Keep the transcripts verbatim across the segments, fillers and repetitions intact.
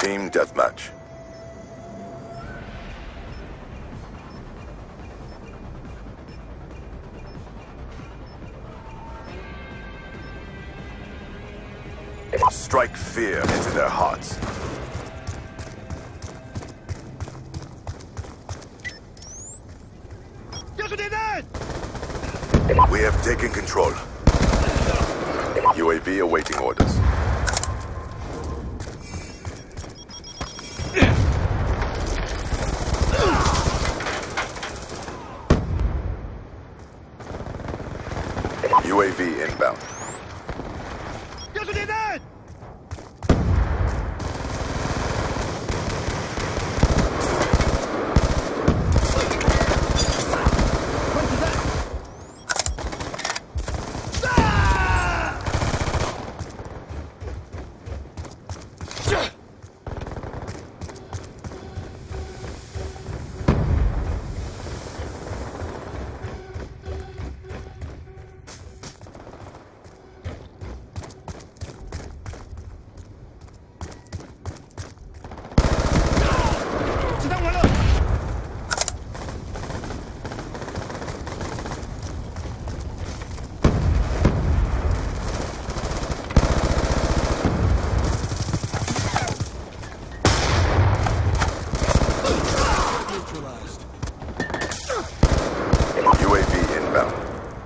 Team deathmatch. Strike fear into their hearts. We have taken control. U A V awaiting orders. U A V inbound. U A V inbound.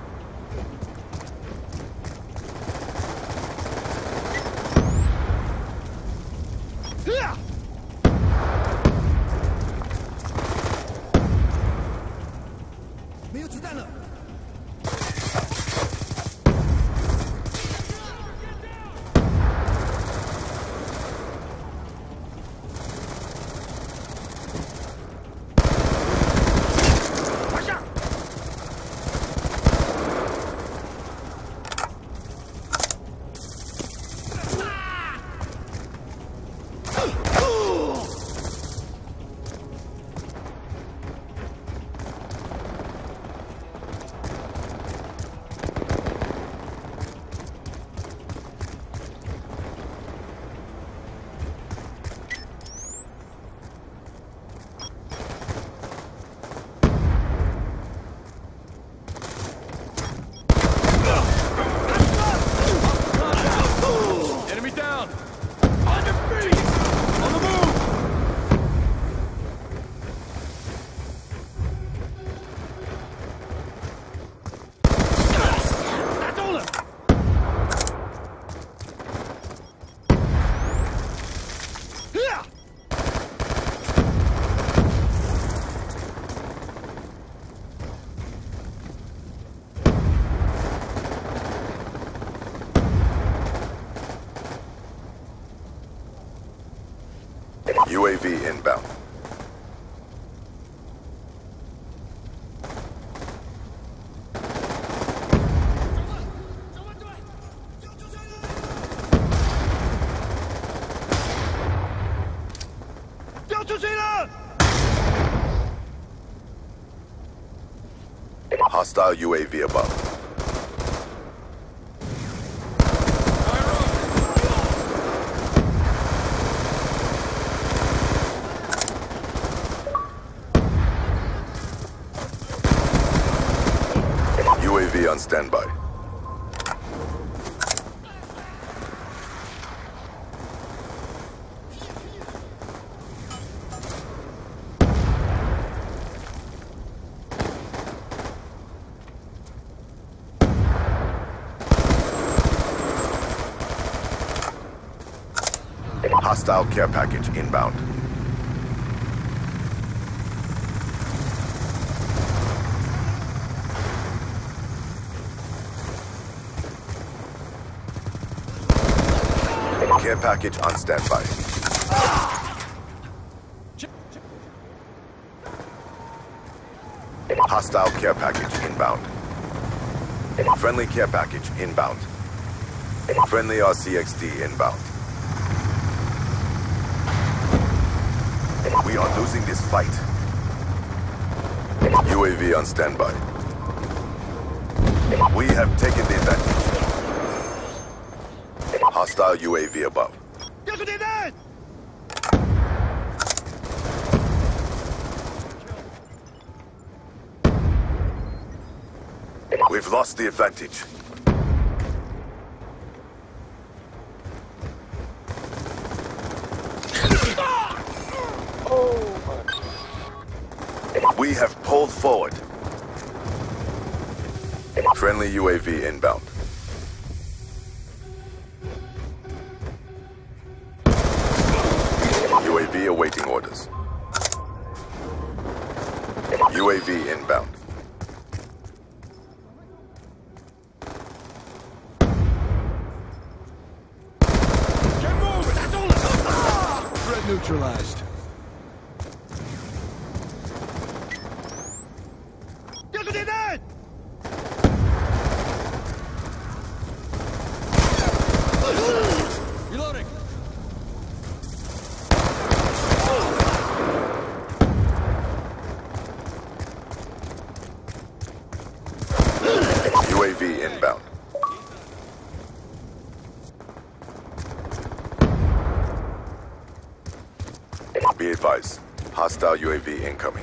U A V inbound. Hostile U A V above. U A V on standby. Hostile care package inbound. Care package on standby. Hostile care package inbound. Friendly care package inbound. Friendly R C X D inbound. We are losing this fight. U A V on standby. We have taken the advantage. Hostile U A V above. We've lost the advantage. We have pulled forward. Friendly U A V inbound. U A V awaiting orders. U A V inbound. Threat neutralized. Reloading. U A V inbound. Be advised, hostile U A V incoming.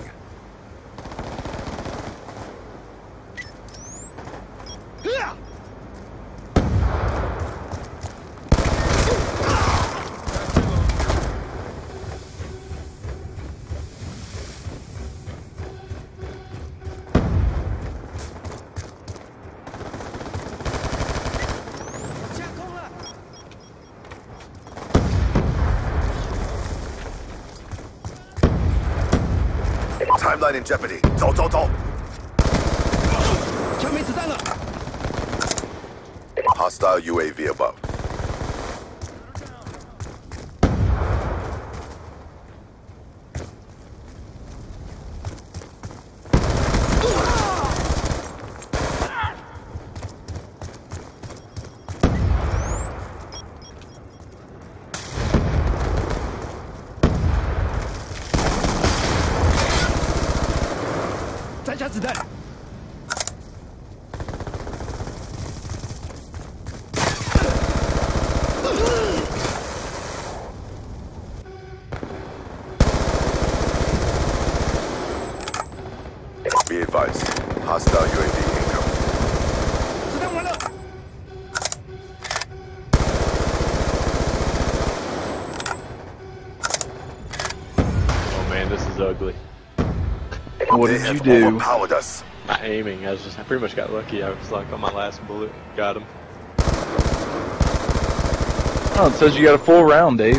Timeline in jeopardy. 走走走枪没子弹了。 Hostile U A V above. Be advised, hostile U A V incoming. 子弹完了。 Oh man, this is ugly. What They did you have do? overpowered us. My aiming, I was just, I pretty much got lucky. I was like on my last bullet, got him. Oh, it says you got a full round, Dave.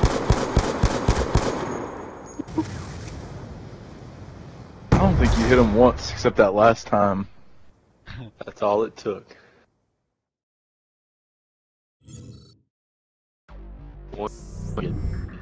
I don't think you hit him once, except that last time. That's all it took. One.